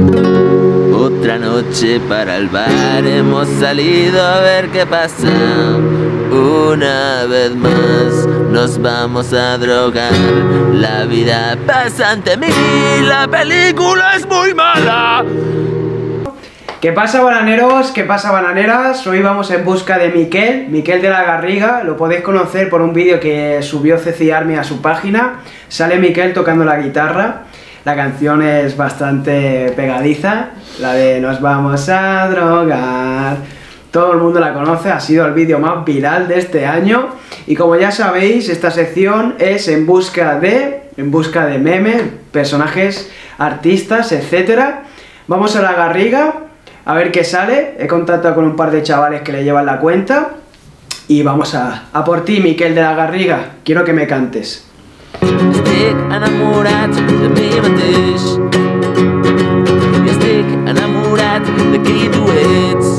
Otra noche para el bar, hemos salido a ver qué pasa. Una vez más nos vamos a drogar. La vida pasa ante mí, la película es muy mala. ¿Qué pasa, bananeros? ¿Qué pasa, bananeras? Hoy vamos en busca de Miquel de la Garriga. Lo podéis conocer por un vídeo que subió CC Army a su página. Sale Miquel tocando la guitarra. La canción es bastante pegadiza, la de nos vamos a drogar. Todo el mundo la conoce, ha sido el vídeo más viral de este año. Y como ya sabéis, esta sección es en busca de memes, personajes, artistas, etc. Vamos a la Garriga, a ver qué sale. He contactado con un par de chavales que le llevan la cuenta. Y vamos a por ti, Miquel de la Garriga. Quiero que me cantes. Estic enamorat de mi mateix i estic enamorat de qui tu ets.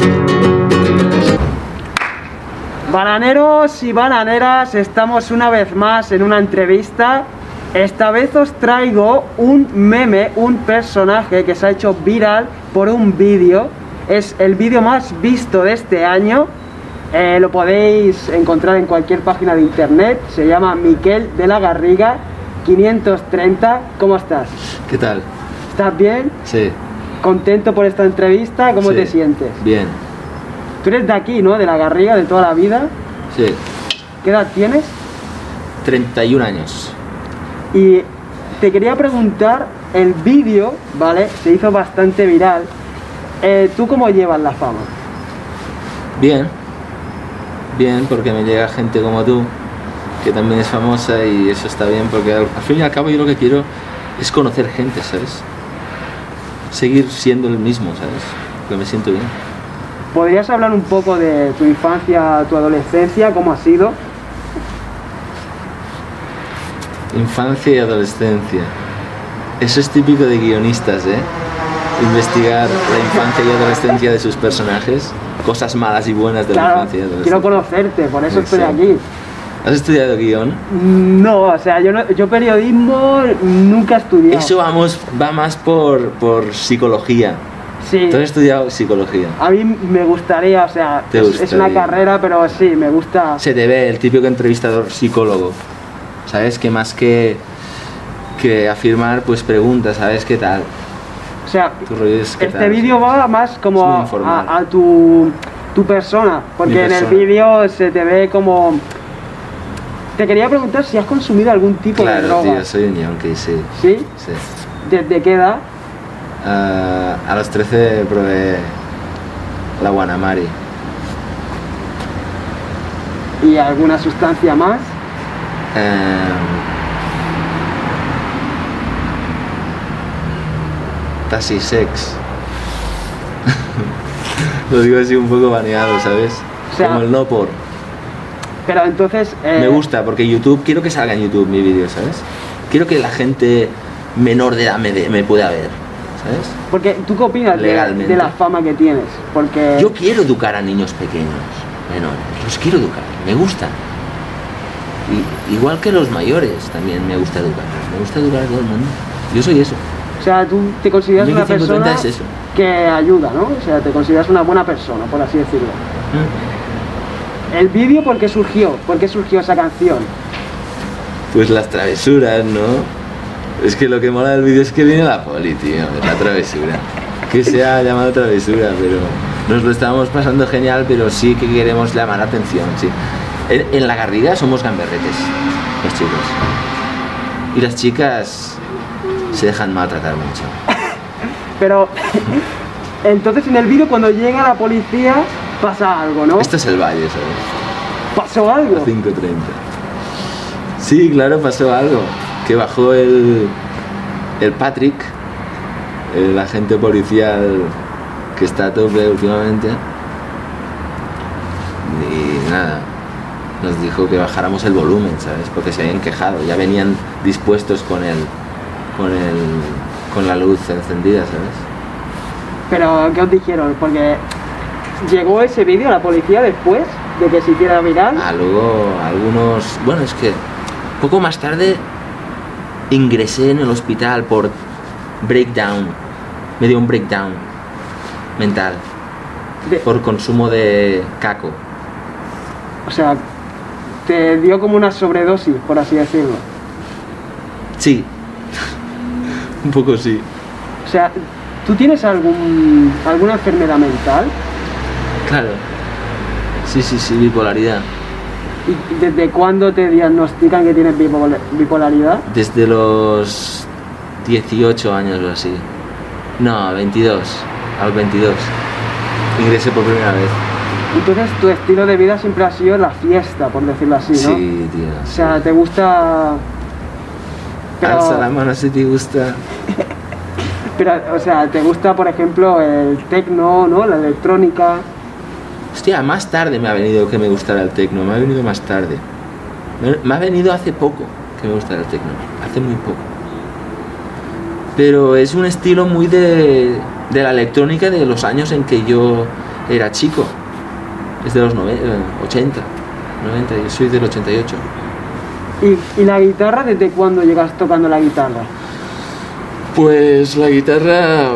Bananeros y bananeras, estamos una vez más en una entrevista. Esta vez os traigo un meme, un personaje que se ha hecho viral por un vídeo. Es el vídeo más visto de este año. Lo podéis encontrar en cualquier página de internet. Se llama Miquel de la Garriga 530. ¿Cómo estás? ¿Qué tal? ¿Estás bien? Sí. ¿Contento por esta entrevista? ¿Cómo Sí. te sientes? Bien. Tú eres de aquí, ¿no? De la Garriga, de toda la vida. Sí. ¿Qué edad tienes? 31 años. Y te quería preguntar, el vídeo, ¿vale? Se hizo bastante viral. ¿Tú cómo llevas la fama? Bien. Bien, porque me llega gente como tú, que también es famosa, y eso está bien, porque al fin y al cabo yo lo que quiero es conocer gente, ¿sabes? Seguir siendo el mismo, ¿sabes? Porque me siento bien. ¿Podrías hablar un poco de tu infancia, tu adolescencia, cómo ha sido? Infancia y adolescencia. Eso es típico de guionistas, ¿eh? Investigar la infancia y adolescencia de sus personajes, cosas malas y buenas de la Claro, infancia y adolescencia. quiero conocerte, por eso estoy Exacto. aquí. ¿Has estudiado guión? No, o sea, yo periodismo nunca he estudiado. Eso va más por psicología. Sí. ¿Tú has estudiado psicología? A mí me gustaría, o sea, ¿Te es gustaría? una carrera, pero sí, me gusta. Se te ve el típico entrevistador psicólogo, ¿sabes? Que más que afirmar, pues pregunta, ¿sabes qué tal? O sea, Tu rollo es qué este tal, vídeo va más Es como muy informal. a tu persona, porque Mi en el persona. vídeo se te ve como... Te quería preguntar si has consumido algún tipo de Claro, droga. tío, soy un yonki, sí. ¿Sí? Sí. ¿Desde qué edad? A los 13 probé la Guanamari. ¿Y alguna sustancia más? Tassi Sex. Lo digo así un poco baneado, ¿sabes? O sea, Como el no por. Pero entonces... Me gusta porque YouTube, quiero que salga en YouTube mi vídeo, ¿sabes? Quiero que la gente menor de edad me pueda ver, ¿sabes? Porque tú qué opinas Legalmente. de la fama que tienes, porque... Yo quiero educar a niños pequeños, menores, los quiero educar, me gusta. Y, igual que los mayores también me gusta educar a todo el mundo. Yo soy eso. O sea, tú te consideras Mi una 530 persona es eso. que ayuda, ¿no? O sea, te consideras una buena persona, por así decirlo. El vídeo, ¿por qué surgió? ¿Por qué surgió esa canción? Pues las travesuras, ¿no? Es que lo que mola del vídeo es que viene la poli, tío, de la travesura. Que se ha llamado travesura, pero nos lo estábamos pasando genial, pero sí que queremos llamar la atención, sí. En la Garriga somos gamberretes, los chicos. Y las chicas se dejan maltratar mucho. Pero, entonces en el vídeo cuando llega la policía pasa algo, ¿no? Esto es el valle, ¿sabes? ¿Pasó algo? A 5:30. Sí, claro, pasó algo. Que bajó el Patrick, el agente policial que está a tope últimamente. Y nada, nos dijo que bajáramos el volumen, ¿sabes? Porque se habían quejado, ya venían dispuestos con la luz encendida, ¿sabes? Pero, ¿qué os dijeron? Porque llegó ese vídeo a la policía después de que se hiciera viral. Luego algunos... Bueno, es que poco más tarde ingresé en el hospital por breakdown me dio un breakdown mental por consumo de caco. O sea, te dio como una sobredosis, por así decirlo. Sí, un poco sí. O sea, ¿tú tienes alguna enfermedad mental? Claro. Sí, bipolaridad. ¿Y desde cuándo te diagnostican que tienes bipolaridad? Desde los 18 años o así. No, 22. A los 22. Ingresé por primera vez. Entonces tu estilo de vida siempre ha sido la fiesta, por decirlo así, ¿no? Sí, tío. O sea, ¿te gusta...? Pero... Alza la mano si te gusta. Pero, o sea, ¿te gusta, por ejemplo, el techno, ¿no? La electrónica. Hostia, más tarde me ha venido que me gustara el techno. Me ha venido más tarde. Me ha venido hace poco que me gustara el techno. Hace muy poco. Pero es un estilo muy de la electrónica de los años en que yo era chico. Es de los 80, 90, yo soy del 88. ¿Y la guitarra, desde cuándo llegas tocando la guitarra? Pues la guitarra...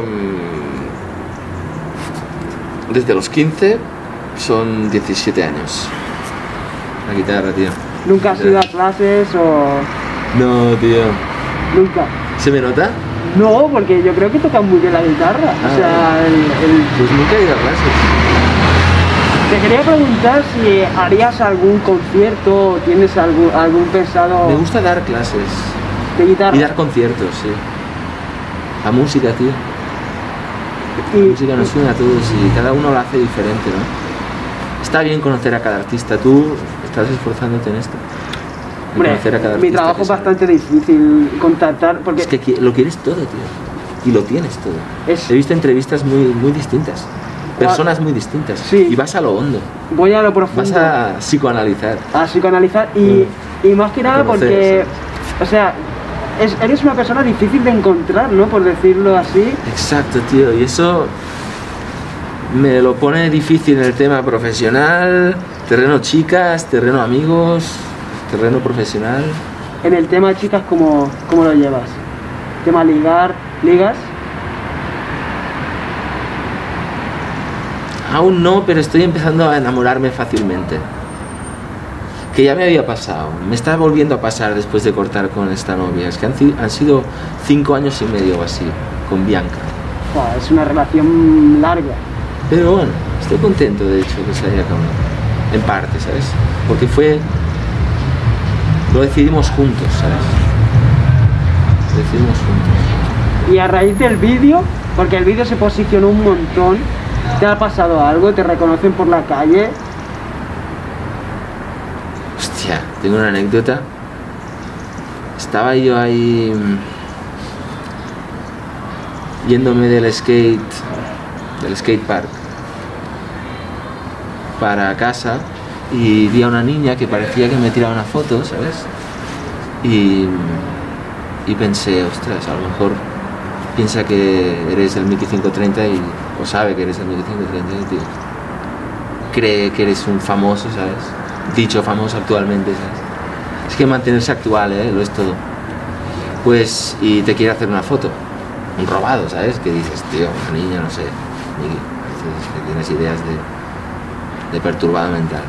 desde los 15, son 17 años. La guitarra, tío. ¿Nunca has ido a clases o...? No, tío. ¿Nunca? ¿Se me nota? No, porque yo creo que tocas muy bien la guitarra. O sea, Pues nunca he ido a clases. Te quería preguntar si harías algún concierto o tienes algún pensado... Me gusta dar clases. ¿De guitarra? Y dar conciertos, sí. La música, tío. La música nos une a todos y cada uno lo hace diferente, ¿no? Está bien conocer a cada artista. Tú estás esforzándote en esto. Hombre, mi trabajo es bastante difícil contactar porque... Es que lo quieres todo, tío. Y lo tienes todo. He visto entrevistas muy distintas. Personas muy distintas. Sí. Y vas a lo hondo. Voy a lo profundo. Vas a psicoanalizar. A psicoanalizar y más que nada porque... O sea, eres una persona difícil de encontrar, ¿no? Por decirlo así. Exacto, tío. Y eso me lo pone difícil en el tema profesional, terreno chicas, terreno amigos, terreno profesional. En el tema chicas, ¿cómo lo llevas? ¿Tema ligas? Aún no, pero estoy empezando a enamorarme fácilmente. Que ya me había pasado, me está volviendo a pasar después de cortar con esta novia. Es que han sido 5 años y medio o así, con Bianca. Wow, es una relación larga. Pero bueno, estoy contento de hecho que se haya acabado. En parte, ¿sabes? Porque lo decidimos juntos, ¿sabes? Lo decidimos juntos. Y a raíz del vídeo, porque el vídeo se posicionó un montón, ¿te ha pasado algo? ¿Te reconocen por la calle? Hostia, tengo una anécdota. Estaba yo ahí yéndome del skate park para casa y vi a una niña que parecía que me tiraba una foto, ¿sabes? Y pensé, ostras, a lo mejor piensa que eres el 1530 o sabe que eres el 1530 y tío, cree que eres un famoso, ¿sabes? Dicho famoso actualmente, ¿sabes? Es que mantenerse actual, lo es todo. Pues, y te quiere hacer una foto. Un robado, ¿sabes? Que dices, tío, una niña, no sé, que tienes ideas de perturbado mental.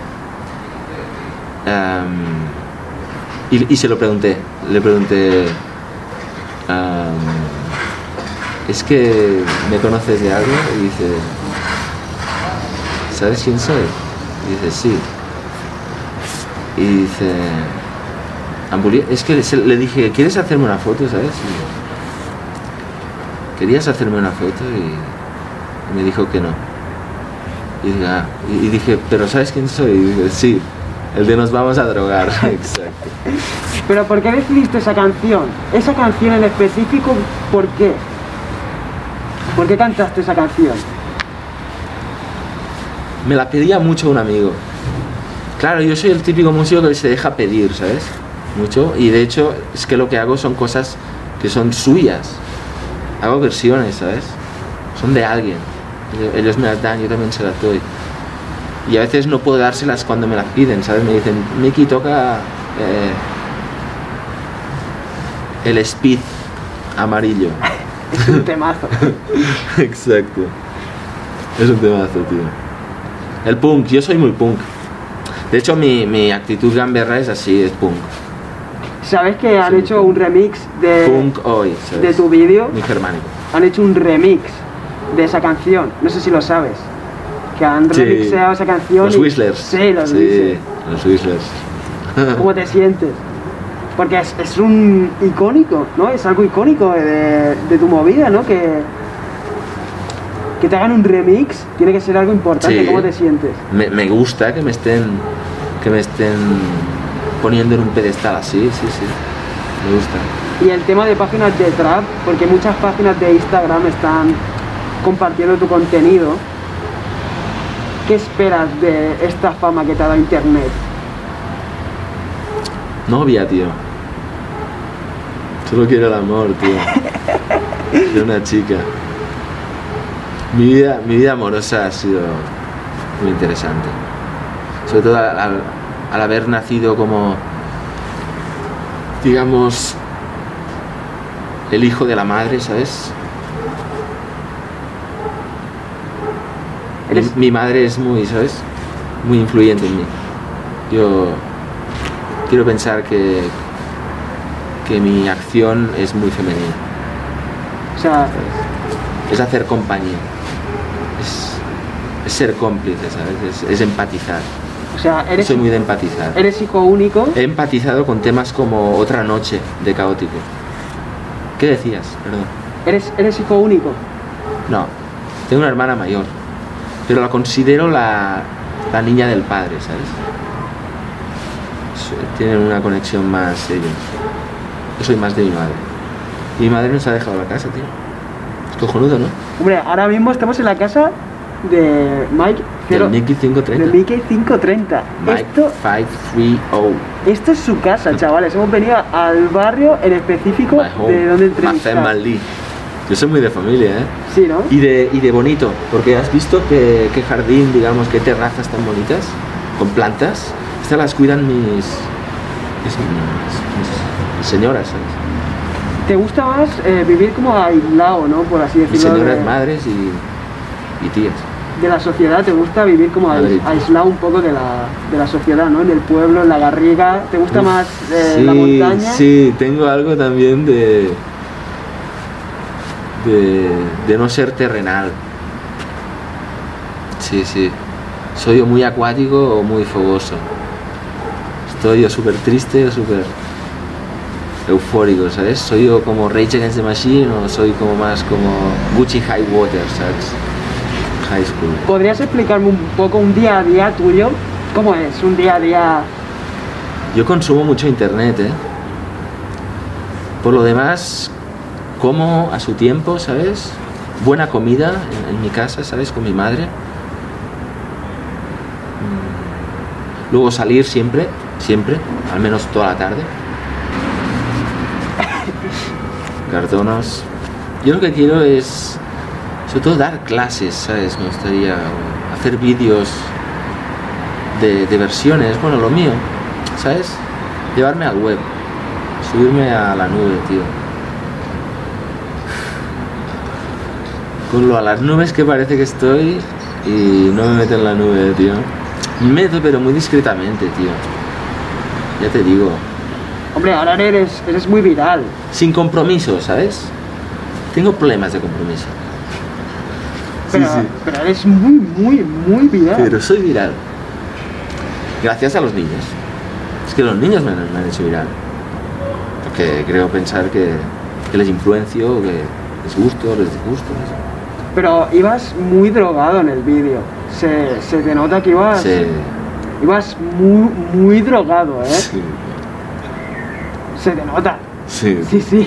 Y se lo pregunté, le pregunté, ¿es que me conoces de algo? Y dice, ¿sabes quién soy? Y dice, sí. Y dice, es que le dije, ¿quieres hacerme una foto, sabes? Querías hacerme una foto y me dijo que no. Y dije, ¿pero sabes quién soy? Y dice, sí, el de nos vamos a drogar. Exacto. ¿Pero por qué decidiste esa canción? Esa canción en específico, ¿por qué? ¿Por qué cantaste esa canción? Me la pedía mucho un amigo. Claro, yo soy el típico músico que se deja pedir, ¿sabes? Mucho. Y de hecho, es que lo que hago son cosas que son suyas. Hago versiones, ¿sabes? Son de alguien. Ellos me las dan, yo también se las doy. Y a veces no puedo dárselas cuando me las piden, ¿sabes? Me dicen, Miki, toca el Speed amarillo. Es un temazo. Exacto. Es un temazo, tío. El punk, yo soy muy punk. De hecho, mi actitud gamberra es así, es punk. ¿Sabes que han Sí, hecho punk. un remix Punk hoy, ¿sabes? de tu vídeo? Muy germánico. Han hecho un remix de esa canción. No sé si lo sabes. Que han Sí. remixeado esa canción. Los y- Whistlers. Sí, los Sí, Whistlers. los Whistlers. ¿Cómo te sientes? Porque es un icónico, ¿no? Es algo icónico de tu movida, ¿no? Que te hagan un remix tiene que ser algo importante. Sí. ¿Cómo te sientes? Me gusta que me estén poniendo en un pedestal así, sí, sí. Me gusta. Y el tema de páginas de trap, porque muchas páginas de Instagram están compartiendo tu contenido. ¿Qué esperas de esta fama que te ha dado internet? Novia, tío. Solo quiero el amor, tío. De una chica. Mi vida amorosa ha sido muy interesante. Sobre todo al haber nacido como, digamos, el hijo de la madre, ¿sabes? Eres- Mi madre es muy, ¿sabes? Muy influyente en mí. Yo quiero pensar que mi acción es muy femenina. O sea, Es hacer compañía. Es ser cómplice, ¿sabes? Es empatizar. eres, Soy muy de empatizar. eres hijo único. He empatizado con temas como Otra noche de Caótico. ¿Qué decías? Perdón. Eres hijo único. No, tengo una hermana mayor, pero la considero la niña del padre, ¿sabes? Tienen una conexión más ellos. Yo soy más de mi madre. Y mi madre nos ha dejado la casa, tío. Es cojonudo, ¿no? Hombre, ahora mismo estamos en la casa de Mike Del Mickey de 530. Mickey 530. Mike 530. Esto es su casa, chavales. Hemos venido al barrio en específico My home. de donde My entrevistar. family. Yo soy muy de familia, ¿eh? Sí, ¿no? Y de bonito, porque has visto qué jardín, digamos, qué terrazas tan bonitas, con plantas. Estas las cuidan mis señoras, ¿sabes? ¿Te gusta más vivir como aislado, ¿no? Por así Mis decirlo. señoras de, madres y tías. de la sociedad, ¿te gusta vivir como Madrid. aislado un poco de la sociedad, ¿no? En el pueblo, en la Garriga. ¿Te gusta Uf, más sí, la montaña? Sí, tengo algo también de no ser terrenal. Sí, sí. Soy o muy acuático o muy fogoso. Estoy o súper triste o súper eufórico, ¿sabes? Soy yo como Rage Against the Machine o soy como más como Gucci High Water, ¿sabes? High School. ¿Podrías explicarme un poco un día a día tuyo? ¿Cómo es un día a día? Yo consumo mucho internet, ¿eh? Por lo demás, como a su tiempo, ¿sabes? Buena comida en mi casa, ¿sabes? Con mi madre. Luego salir siempre, al menos toda la tarde. Cartonos. Yo lo que quiero es, sobre todo, dar clases, ¿sabes? Me gustaría hacer vídeos de versiones, bueno, lo mío, ¿sabes? Llevarme al web, subirme a la nube, tío. Con lo a las nubes que parece que estoy y no me meto en la nube, tío. Me meto, pero muy discretamente, tío. Ya te digo. Hombre, ahora eres muy viral. Sin compromiso, ¿sabes? Tengo problemas de compromiso. Pero eres muy viral. Pero soy viral. Gracias a los niños. Es que los niños me han hecho viral. Porque creo pensar que les influencio, que les gusto, les disgusto. No sé. Pero ibas muy drogado en el vídeo. Se te nota que ibas Sí, muy drogado, ¿eh? sí, Se te nota. sí. Sí.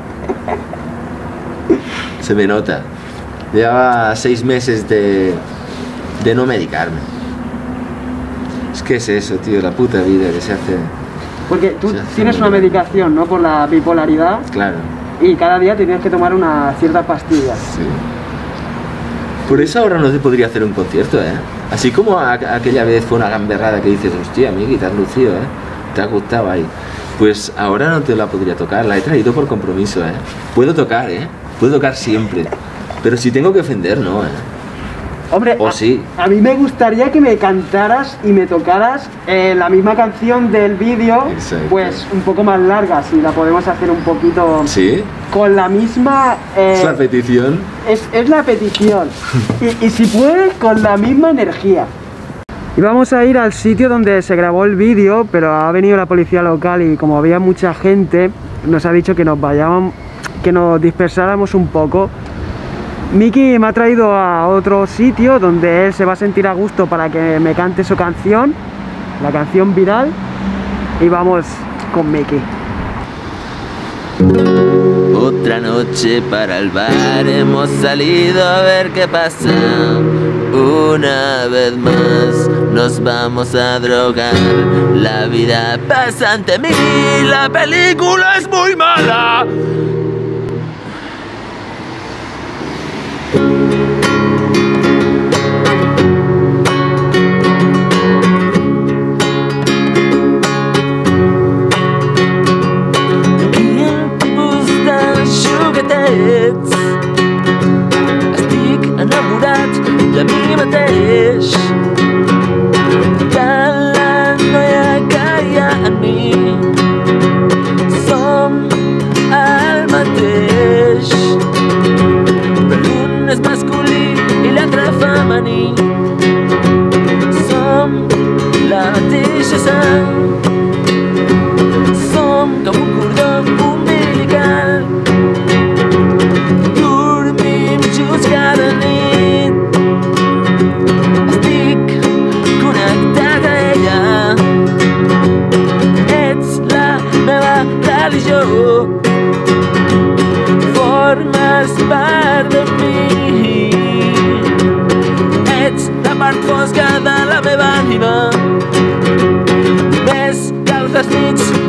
Se me nota. Llevaba 6 meses de no medicarme. Es que es eso, tío, la puta vida que se hace. Porque tú Se hace tienes muy una bien. medicación, ¿no? Por la bipolaridad. Claro. Y cada día tienes que tomar una cierta pastilla. Sí. Por eso ahora no te podría hacer un concierto, ¿eh? Así como aquella vez fue una gamberrada que dices, hostia, Miki, te has lucido, ¿eh? Te ha gustado ahí. Pues ahora no te la podría tocar, la he traído por compromiso, ¿eh? Puedo tocar, ¿eh? puedo tocar siempre. Pero si tengo que ofender, no, Hombre, o sí. a mí me gustaría que me cantaras y me tocaras la misma canción del vídeo, Exacto. pues un poco más larga, si la podemos hacer un poquito ¿Sí? con la misma... Es la petición. Es la petición. Y si puedes, con la misma energía. Y vamos a ir al sitio donde se grabó el vídeo, pero ha venido la policía local y como había mucha gente, nos ha dicho que nos vayamos, que nos dispersáramos un poco. Miki me ha traído a otro sitio donde él se va a sentir a gusto para que me cante su canción, la canción viral, y vamos con Miki. Otra noche para el bar, hemos salido a ver qué pasa. Una vez más nos vamos a drogar. La vida pasa ante mí, la película es muy mala. Estic enamorat de mi mateix, de la noia que hi ha en mi. Som el mateix, però l'un és masculí i l'altre femení. Som la mateixa sang, som com un cordó umbilical. Cada nit estic connectat a ella. Ets la meva religió, formes part de mi. Ets la part fosca de la meva ànima. Només cal els nits